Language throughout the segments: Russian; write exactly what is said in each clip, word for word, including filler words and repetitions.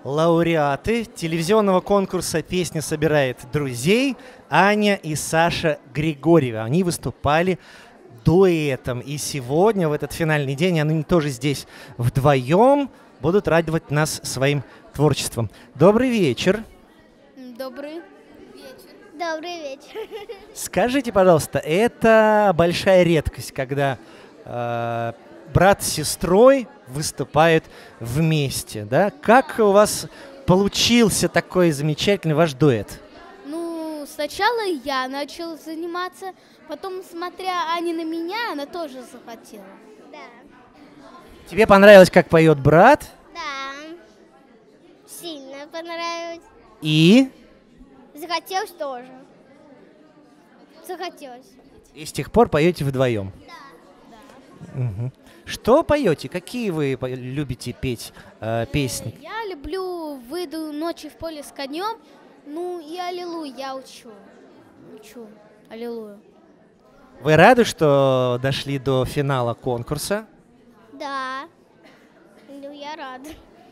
лауреаты телевизионного конкурса «Песня собирает друзей» Аня и Саша Григорьевы. Они выступали дуэтом. И сегодня, в этот финальный день, они тоже здесь вдвоем будут радовать нас своим творчеством. Добрый вечер. Добрый вечер. Добрый вечер. Скажите, пожалуйста, это большая редкость, когда э, брат с сестрой выступают вместе, да? Как у вас получился такой замечательный ваш дуэт? Ну, сначала я начал заниматься, потом, смотря Аня на меня, она тоже захотела. Да. Тебе понравилось, как поет брат? Да. Сильно понравилось. И? Захотелось тоже. Захотелось. И с тех пор поете вдвоем? Да. Угу. Что поете? Какие вы любите петь э, песни? Я люблю «Выйду ночью в поле с конем», ну и «Аллилуйя» я учу. Учу «Аллилуйя». Вы рады, что дошли до финала конкурса? Да. Ну, я рада.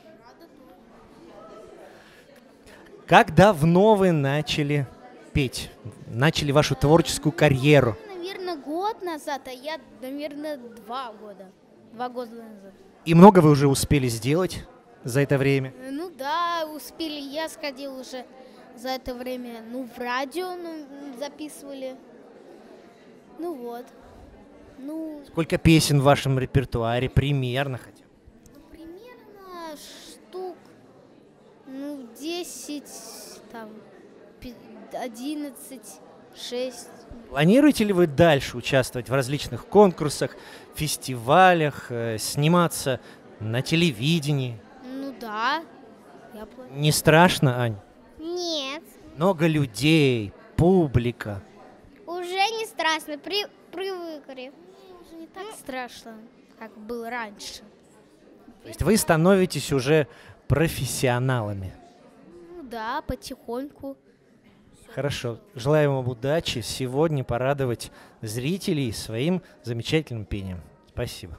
Как давно вы начали петь? Начали вашу творческую карьеру? Наверное, год назад, а я, наверное, два года. Два года назад. И много вы уже успели сделать за это время? Ну да, успели. Я сходил уже за это время, ну, в радио ну, записывали. Ну вот. Ну, Сколько песен в вашем репертуаре примерно хотя бы? ну, примерно штук, ну, десять, там, пи- одиннадцать, шесть. Планируете ли вы дальше участвовать в различных конкурсах, фестивалях, э, сниматься на телевидении? Ну да, я планирую. Не страшно, Ань? Нет. Много людей, публика. Уже не страшно. При... Привыкли. Уже не так страшно, как было раньше. То есть вы становитесь уже профессионалами. Ну да, потихоньку. Хорошо. Желаю вам удачи сегодня порадовать зрителей своим замечательным пением. Спасибо.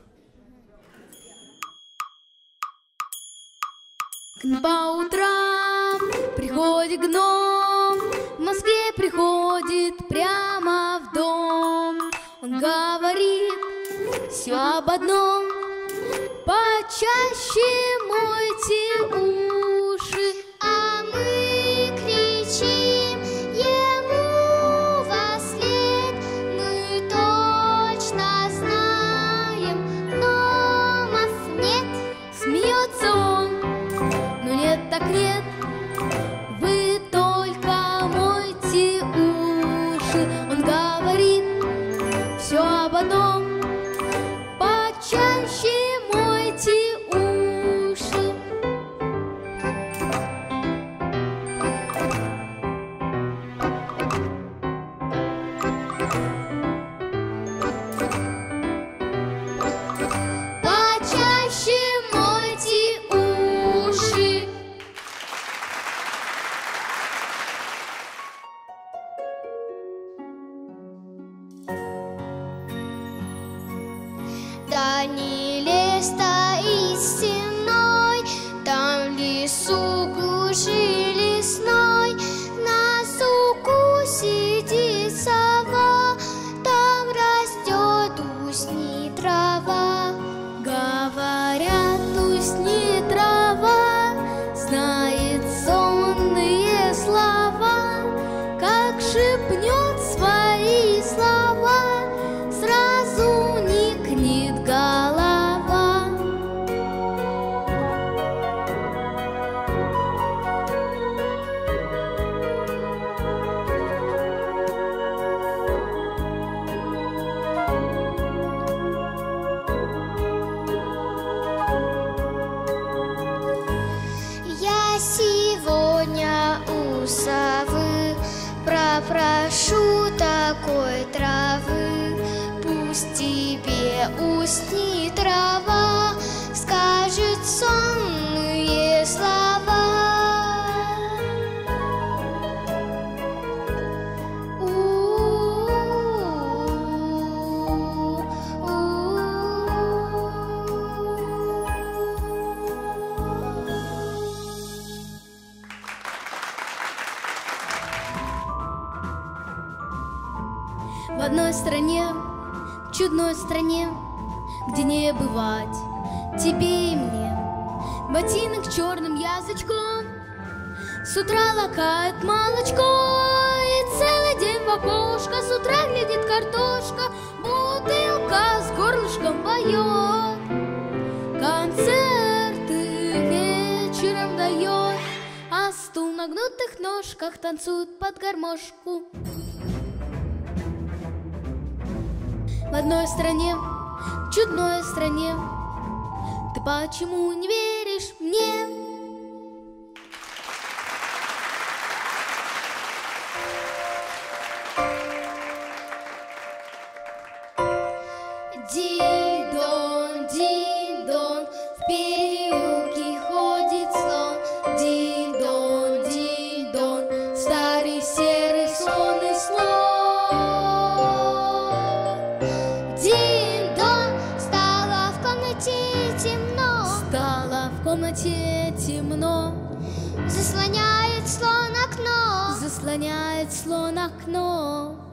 По утрам приходит гном, в Москве приходит прямо в дом. Он говорит все об одном: почаще мойте уши. А мы кричим ему вослед. Мы точно знаем, гномов нет. Смеется он, но нет так нет. Вы только мойте уши. Он говорит все об одном: почаще мойте уши. Почаще мойте уши. Да не лес стоит стеной, там в лесу глуши лесной. На суку сидит сова, там растет усни трава. Говорят, усни трава, знает сонные слова. Как шепнет свои слова, сразу никнет голова. Я сегодня у совы попрошу такой травы. Пусть тебе усни трава, скажет сонные слова. У-у-у-у. одной стране, в чудной стране, где не бывать тебе и мне. Ботинок черным язычком с утра лакает молочко, и целый день в окошко с утра глядит картошка, бутылка с горлышком поет, концерты вечером дает, а стул на гнутых ножках танцует под гармошку. В одной стране, в чудной стране, ты почему не веришь мне? Динь-дон, динь-дон, в переулке ходит слон. Динь-дон, динь-дон, старый серый сонный слон. Динь-дон, стало в комнате темно. Стало в комнате темно, Заслоняет слон окно. заслоняет слон окно.